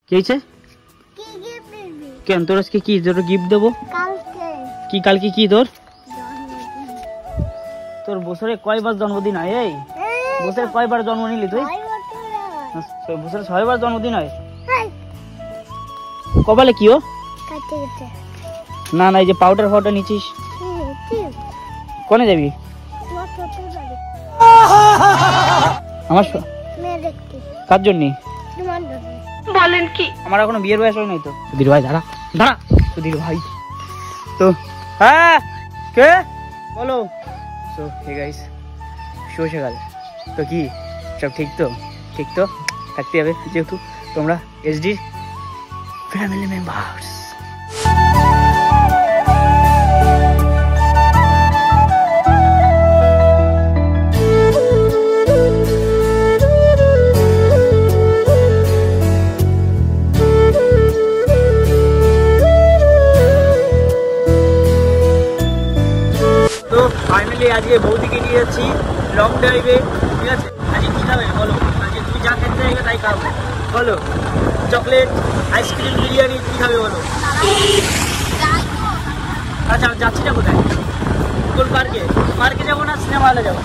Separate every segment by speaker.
Speaker 1: কি হয়েছে? কেন তোর আজকে কি তোর গিফট দেবো? কি কালকে কি তোর তোর বছরে কয়বার জন্মদিন হয়? এই বছরে কয়বার জন্ম নিলি তুই? বছরে 6 বার জন্মদিন হয়। কপালে কি ও? না না, এই যে পাউডার ফাউডার নিচ্ছিস কোনে যাবি? আমার কার জন্য বলেন কি? আমার এখনো বিয়ের বয়স হয় নাই তো। সুধীর ভাই দাঁড়া দাঁড়া, সুধীর ভাই তো হ্যাঁ কে বলো? তো হে গাইস, শুভ সকাল। তো কি সব ঠিক তো? ঠিক তো থাকতে হবে যেহেতু তোমরা এসডি ফ্যামিলি মেম্বার্স। ফাইনালি আজকে বৌদিকে নিয়ে যাচ্ছি লং ড্রাইভে, ঠিক আছে? আজকে কী খাবে বলো? আজকে তুমি যা খেতে চাইবে তাই খাবো, বলো। চকলেট, আইসক্রিম, বিরিয়ানি, কী খাবে বলো? আচ্ছা যাচ্ছি না কোথায়? কোন পার্কে? পার্কে যাবো না সিনেমা হলে যাবো?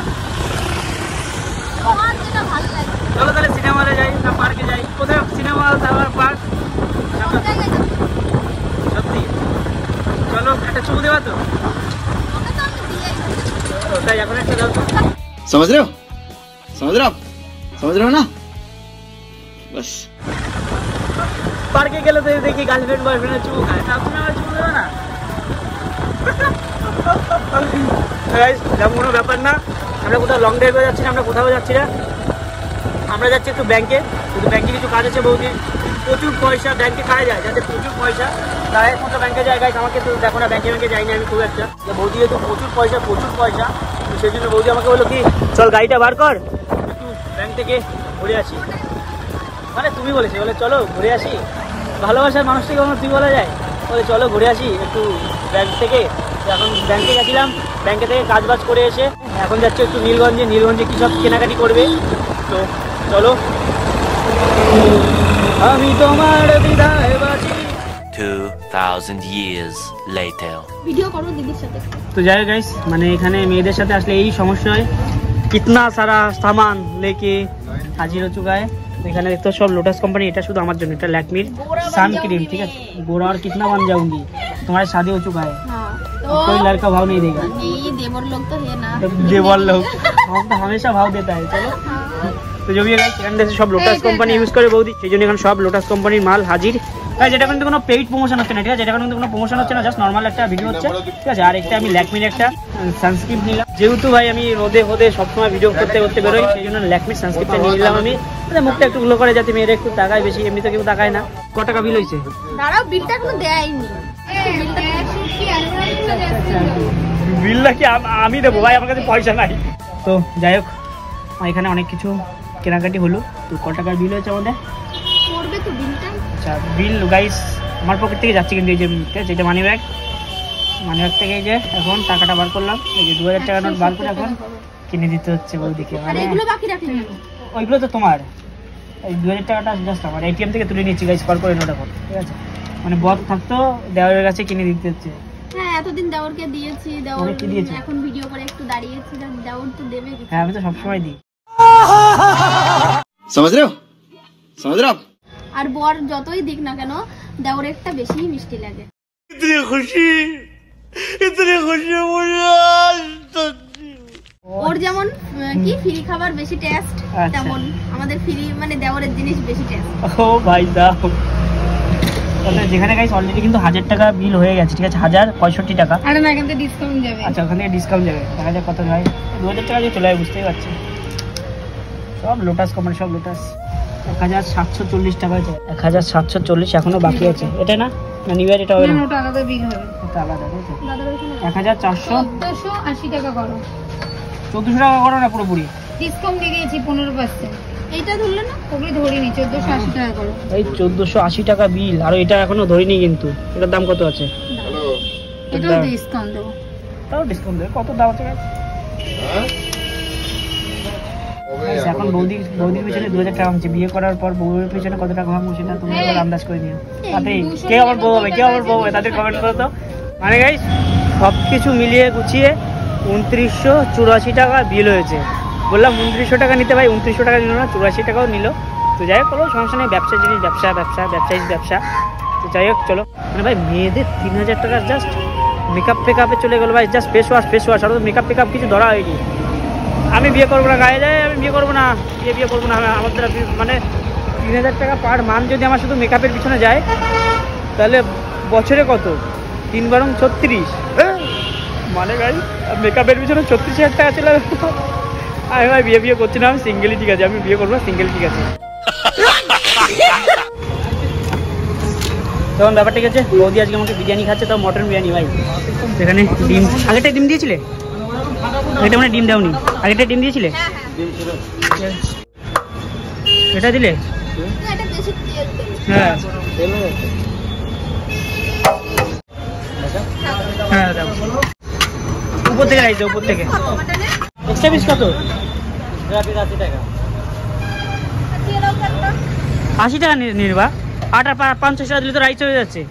Speaker 1: চলো তাহলে সিনেমা হলে যাই না পার্কে যাই? কোথায় সিনেমা হল তারপর পার্ক? সত্যি? চলো একটা চুমু দেওয়া তো?
Speaker 2: समझ रहे हो? समझ रहे हो? समझ रहे हो ना? बस
Speaker 1: पार्के गेले तो देखी गार्लफ्रेंड बॉयफ्रेंड चुमू खाए, ता তুমি আমার চুমু দেবে না? গাইস যেমন কোনো ব্যাপার না, আমরা কোথাও লং ড্রাইভে যাচ্ছি না, আমরা কোথাও যাচ্ছি না, আমরা যাচ্ছি একটু ব্যাংকে। কিন্তু ব্যাংকে কিছু কাজ আছে বৌদির, প্রচুর পয়সা ব্যাংকে খাওয়া যায়, যাতে প্রচুর পয়সা তাই মতো ব্যাংকে যায়। গাইস আমাকে তো দেখো না, ব্যাংকে যাইনি আমি খুব একটা। বৌদি তো প্রচুর পয়সা, তো সেই জন্য বৌদি আমাকে বললো কি চল গাড়িটা বার কর একটু ব্যাংক থেকে ঘুরে আসি। মানে তুমি বলেছি, বলে চলো ঘুরে আসি। ভালোবাসার মানুষটাকে কখনো তুই বলা যায়? বলে চলো ঘুরে আসি একটু ব্যাংক থেকে। এখন ব্যাংকে গেছিলাম, ব্যাংকে থেকে কাজ বাজ করে এসে এখন যাচ্ছে একটু নীলগঞ্জে কী সব কেনাকাটি করবে। তো চলো আমি তোমার বিদায় বাঁচি।
Speaker 3: 2000 years later
Speaker 4: ভিডিও করো দিদির সাথে।
Speaker 1: তো যাই হোক গাইস, মানে এখানে মেয়েদের সাথে আসলে এই সমস্যা হয়, কিতনা সারা সামান লেকে হাজির हो चुका है। এখানে দেখতে সব লোটাস কোম্পানি, এটা শুধু আমার জন্য, এটা ল্যাকমির সান ক্রিম, ঠিক আছে? गोरा और कितना बन जाऊंगी, तुम्हारी शादी हो चुका है, कोई लड़का भाव नहीं देगा।
Speaker 4: ये देवर लोग तो है ना,
Speaker 1: देवर लोग हम तो हमेशा भाव देता है। चलो তো जो भी है गाइस, এখানে সব লোটাস কোম্পানি ইউজ করে বৌদি, সেই জন্য এখানে সব লোটাস কোম্পানির মাল হাজির। যেটা কিন্তু কোনো পেইড প্রমোশন হচ্ছে না, ঠিক আছে? যেটা কিন্তু কোনো প্রমোশন হচ্ছে না, জাস্ট নর্মাল একটা ভিডিও হচ্ছে, ঠিক আছে? আর একটা আমি ল্যাকমির একটা সানস্ক্রিন নিলাম, যেহেতু ভাই আমি রোদে সবসময় ভিডিও করতে বেরোই, সেই জন্য ল্যাকমির সানস্ক্রিনটা নিয়ে নিলাম আমি। মানে মুখটা একটু গ্লো করে, যাতে মেয়েরা একটু তাকায় বেশি, এমনি তো কেউ তাকায় না। কত টাকা বিল হয়েছে?
Speaker 4: দাঁড়াও, বিলটা এখনো দেয়নি।
Speaker 1: বিলটা কি আমি দেবো ভাই? আমার কাছে পয়সা নাই। তো যাই হোক, এখানে অনেক কিছু কেনাকাটি হলো। তো কত টাকার বিল হয়েছে আমাদের?
Speaker 4: করবে তো বিলটা। আচ্ছা
Speaker 1: বিল গাইস আমার পকেট থেকে যাচ্ছে, কিন্তু এই যে যেটা মানি ব্যাগ থেকে এই যে এখন টাকাটা বার করলাম, এই যে 2000 টাকা নোট বার করে এখন কিনে দিতে হচ্ছে বৌদিকে। মানে
Speaker 4: এগুলো বাকি রাখলেন?
Speaker 1: ওইগুলো তো তোমার, এই 2000 টাকাটা জাস্ট আমার এটিএম থেকে তুলে নিচ্ছি গাইস, বার করে নোট এখন, ঠিক আছে? মানে বদ থাকতো দেওয়ারের কাছে কিনে দিতে হচ্ছে।
Speaker 4: হ্যাঁ এতদিন দেওরকে দিয়েছি, দেওর এখন ভিডিও করে একটু দাঁড়িয়েছি, দেওর তো দেবে।
Speaker 1: হ্যাঁ আমি তো সবসময় দিই।
Speaker 2: समझ रहे हो? समझ रहे हो?
Speaker 4: আর বর যতই দিক না কেন, দেওর একটা বেশি মিষ্টি লাগে।
Speaker 2: इतनी खुशी
Speaker 4: ওর যেমন কি ফ্রি খাবার বেশি টেস্ট, তেমন আমাদের ফ্রি মানে দেওরের জিনিস বেশি টেস্ট।
Speaker 1: ও ভাই দাও। যেখানে গাইস অলরেডি কিন্তু 1000 টাকা বিল হয়ে গেছে, ঠিক আছে? 1065 টাকা।
Speaker 4: আরে না, এখান থেকে ডিসকাউন্ট যাবে।
Speaker 1: আচ্ছা ওখান থেকে ডিসকাউন্ট যাবে, দেখা যাক কত হয়। 2000 টাকা দিয়ে চলে যায়, বুঝতেই পারছি। সব লোটাস কোম্পানি, সব লোটাস। 1740 টাকা হয়েছে, 1740 এখনো বাকি আছে। এটা না নিবার, এটা হবে না,
Speaker 4: ওটা আলাদা বিল হবে,
Speaker 1: এটা আলাদা।
Speaker 4: দাদা
Speaker 1: 1480
Speaker 4: টাকা করো,
Speaker 1: 1400 টাকা করো না পুরোপুরি।
Speaker 4: ডিসকাউন্ট দিয়ে দিয়েছি 15%। এইটা ধরলে না, ওগুলো ধরিনি, 1480 টাকা করো।
Speaker 1: এই 1480 টাকা বিল, আর এটা এখনো ধরিনি কিন্তু। এটার দাম কত আছে?
Speaker 4: এটাও ডিসকাউন্ট দেবো।
Speaker 1: তাও ডিসকাউন্ট দেবে, কত দাম আছে? এখন বৌদির পিছনে 2000 টাকা হচ্ছে, বিয়ে করার পর বউয়ের পিছনে কত টাকা ভাঙবো সেটা তুমি একবার আন্দাজ করে নিও। তাতেই কে আমার বউ হবে, তাদের কমেন্ট করো তো। মানে গাইস সব কিছু মিলিয়ে গুছিয়ে 2984 টাকা বিল হয়েছে। বললাম 2900 টাকা নিতে, ভাই 2900 টাকা নিল না, 84 টাকাও নিল। তো যাই হোক, কোনো সমস্যা নেই, ব্যবসা জিনিস, ব্যবসা। তো যাই হোক চলো। মানে ভাই মেয়েদের 3000 টাকা জাস্ট মেকআপে চলে গেলো ভাই, জাস্ট ফেস ওয়াশ। আর তো মেকআপ কিছু ধরা হয়নি। আমি বিয়ে করবো না, গায়ে যায় আমি বিয়ে করবো না, বিয়ে করবো না। আমার দ্বারা মানে 3000 টাকা পার মান্থ যদি আমার শুধু মেকআপের পিছনে যায়, তাহলে বছরে কত, 3 বারং 36। মানে গাই মেকআপের পিছনে 36,000 টাকা চলে। আমি ভাই বিয়ে করছি না, আমি সিঙ্গেলই ঠিক আছে, আমি বিয়ে করবো না, সিঙ্গেল ঠিক আছে। তখন ব্যাপারটা ঠিক আছে, বৌদি আজকে আমাকে বিরিয়ানি খাচ্ছে, তাও মটন বিরিয়ানি ভাই। সেখানে ডিম, আগেরটাই ডিম দিয়েছিলে? এটা মানে ডিম দাওনি, আগেরটাই ডিম দিয়েছিলে? এটা দিলে? হ্যাঁ উপর থেকে রাখছে, উপর থেকে। এক্সট্রা পিস কত? 80 টাকা। 80 টাকা নির্বা, 8 আর 5 টাকা দিলে তো রাইস হয়ে যাচ্ছে।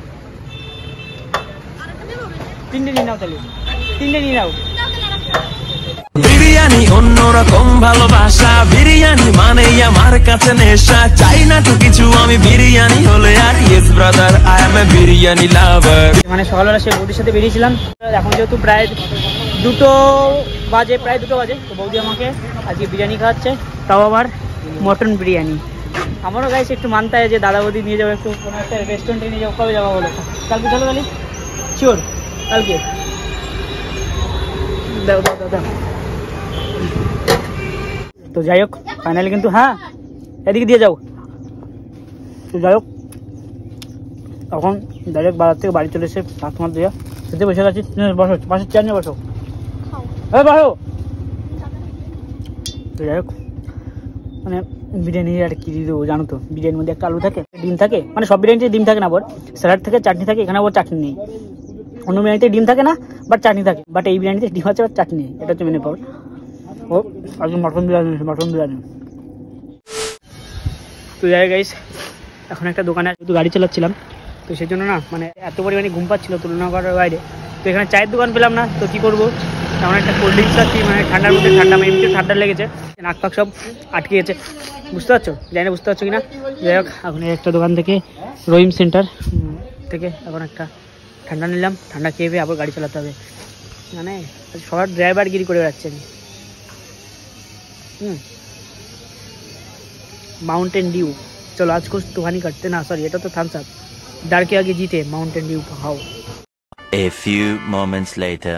Speaker 1: 3টে নিয়ে নাও তাহলে, 3টে নিয়ে নাও।
Speaker 5: বিরিয়ানি অন্যরকম ভালোবাসা, বিরিয়ানি মানে আমার কাছে নেশা, চাই না তো কিছু, আমি বিরিয়ানি হলে আর yes brother, I am a biryani lover.
Speaker 1: মানে সকালবেলা সে বৌদির সাথে বেরিয়েছিলাম, এখন যেহেতু প্রায় 2 বাজে, তো বৌদি আমাকে আজকে বিরিয়ানি খাওয়াচ্ছে, তাও আবার মটন বিরিয়ানি। আমারও গাইছে একটু মানতে হয় যে দাদা বৌদি নিয়ে যাবো একটু কোনো একটা রেস্টুরেন্টে নিয়ে যাবো। কবে যাবো বলো? কালকে চলো তাহলে, শিওর কালকে। দাও। তো যাই হোক ফাইনালি কিন্তু, হ্যাঁ এদিকে দিয়ে যাও। তো যাই হোক তখন ডাইরেক্ট বাজার থেকে বাড়ি চলে এসে কাস্টমার দিয়ে খেতে বসে গেছি। বসো, পাশের চেয়ার নিয়ে বসো, বসো। তো যাই হোক মানে বিরিয়ানি আর কি দিয়ে দেবো জানো তো, বিরিয়ানির মধ্যে একটা আলু থাকে, ডিম থাকে, মানে সব বিরিয়ানিতে ডিম থাকে না, আবার স্যালাড থাকে, চাটনি থাকে। এখানে আবার চাটনি নেই। অন্য বিরিয়ানিতে ডিম থাকে না, বাট চাটনি থাকে, বাট এই বিরিয়ানিতে ডিম আছে, বাট চাটনি নেই। এটা হচ্ছে মেনে পাওয়ার। ও আজকে মটন বিরিয়ানি। তো যাই গাইস, এখন একটা দোকানে শুধু গাড়ি চালাচ্ছিলাম, তো সেই জন্য না মানে এত পরিমাণে ঘুম পাচ্ছিল তুলনা করার বাইরে। তো এখানে চায়ের দোকান পেলাম না, তো কী করবো, তেমন একটা কোল্ড ড্রিঙ্কস আছে, মানে ঠান্ডার মধ্যে ঠান্ডা, এমনি ঠান্ডা লেগেছে, নাক পাক সব আটকে গেছে, বুঝতে পারছো? জানি না বুঝতে পারছো কিনা। যাই হোক এখন একটা দোকান থেকে, রহিম সেন্টার থেকে এখন একটা ঠান্ডা নিলাম, ঠান্ডা খেয়ে আবার গাড়ি চালাতে হবে। মানে সবার ড্রাইভারগিরি করে বেড়াচ্ছেন। माउंटेन ड्यू, चलो आज कुछ तूफानी करते ना, सॉरी এটা তো থামস আপ, डर के आगे जीते, माउंटेन ड्यू खाओ।
Speaker 3: A few moments later.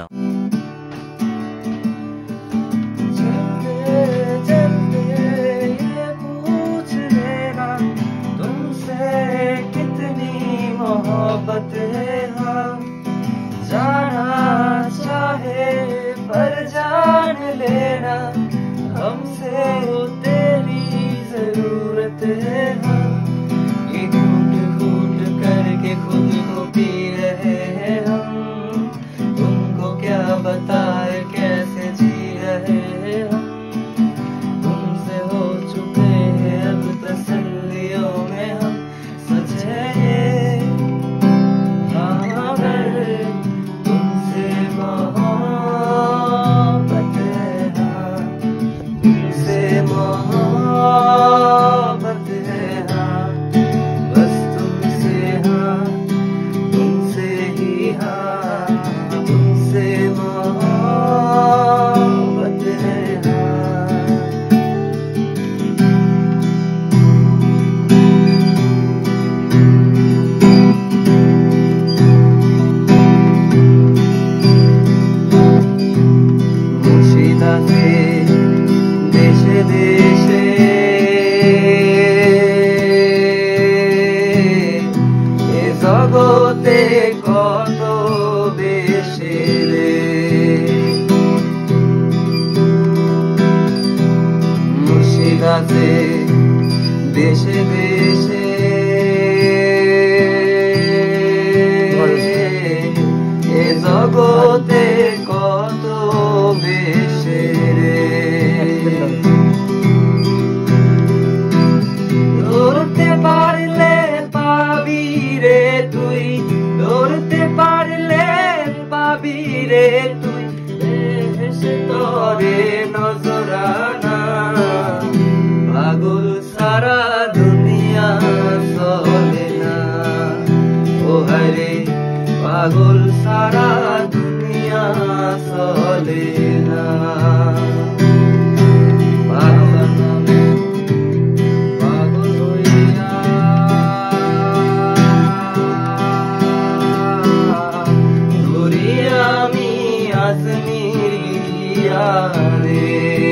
Speaker 5: দেশে দেশে এ জগতে কত বেশে রে।
Speaker 2: চলে না ও হরে পাগল সারা দুনিয়া চলে না পাগল নামে পাগল হইয়া ঘুরি আমি আজমির গিয়া রে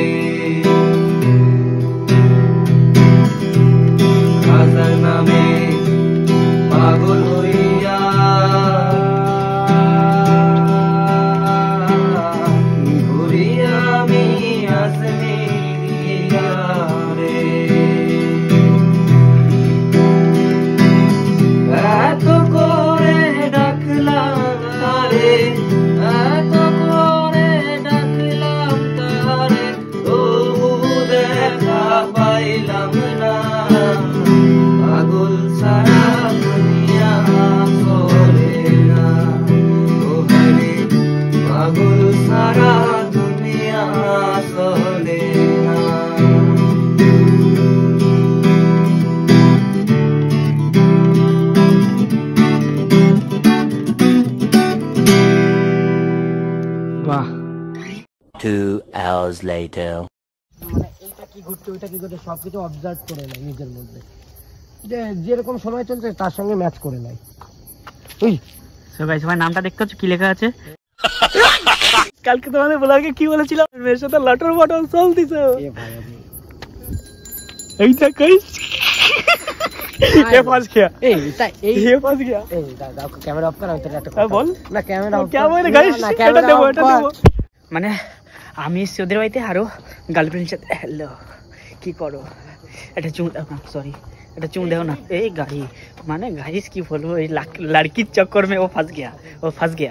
Speaker 2: খাজার নামে পাগল হইয়া ঘুরি আমি আজমির গিয়া রে এত করে ডাকলাম তারে এত করে ডাকলাম তারে তবু দেখা পাইলাম না পাগল সারা দুনিয়া চলে না ও হরে পাগল সারা দুনিয়া চলে না
Speaker 1: বাহ
Speaker 3: 2 hours later.
Speaker 1: মানে এইটা কি ঘটছে ওইটা কি ঘটছে সবকিছু অবজার্ভ করে নেয় নিজের মধ্যে, যে যেরকম সময় চলছে তার সঙ্গে ম্যাচ করে নেয়। ওই সবাই সবাই নামটা দেখতে হচ্ছে কি লেখা আছে। কালকে তোমাদের ব্লগে কি বলেছিলাম, মেয়ের সাথে লটর বটল চলতেছে। এইটা কই ফাঁস গিয়া, এই ফাঁস গিয়া। ক্যামেরা অফ করা, বল না ক্যামেরা অফ করা। মানে আমি ওদের বাড়িতে আরো গার্লফ্রেন্ডের সাথে হ্যালো কি করো, এটা চুম দাও না, সরি এটা চুম দাও না। এই গাড়ি মানে গাইস কি বলবো, এই লড়কির চক্কর মে ও ফাঁস গিয়া, ও ফাঁস গিয়া।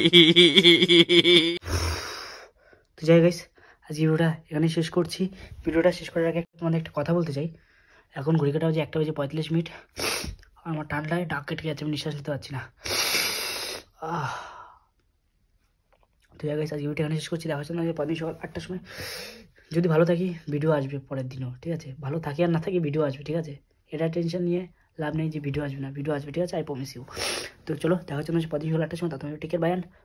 Speaker 1: তো যাই গাইস, আজ ভিডিওটা এখানে শেষ করছি। ভিডিওটা শেষ করার আগে তোমাদের একটা কথা বলতে চাই। এখন ঘড়ি কাটা হচ্ছে 1:45। আমার ঠান্ডায় ডাক কেটে গেছে, আমি নিঃশ্বাস নিতে পারছি না। তো যাই গাইস, আজ ভিডিওটা এখানে শেষ করছি। দেখা হচ্ছে না পরদিন সকাল 8টার সময়। যদি ভালো থাকি ভিডিও আসবে পরের দিনও, ঠিক আছে? ভালো থাকি আর না থাকি ভিডিও আসবে, ঠিক আছে? এটা টেনশন নিয়ে লাভ নেই যে ভিডিও আসবে না, ভিডিও আসবে, ঠিক আছে? I promise you. তো চলো দেখা হচ্ছে পরদিন সকাল 8টার সময়। তা তুমি টেক কেয়ার, বাই।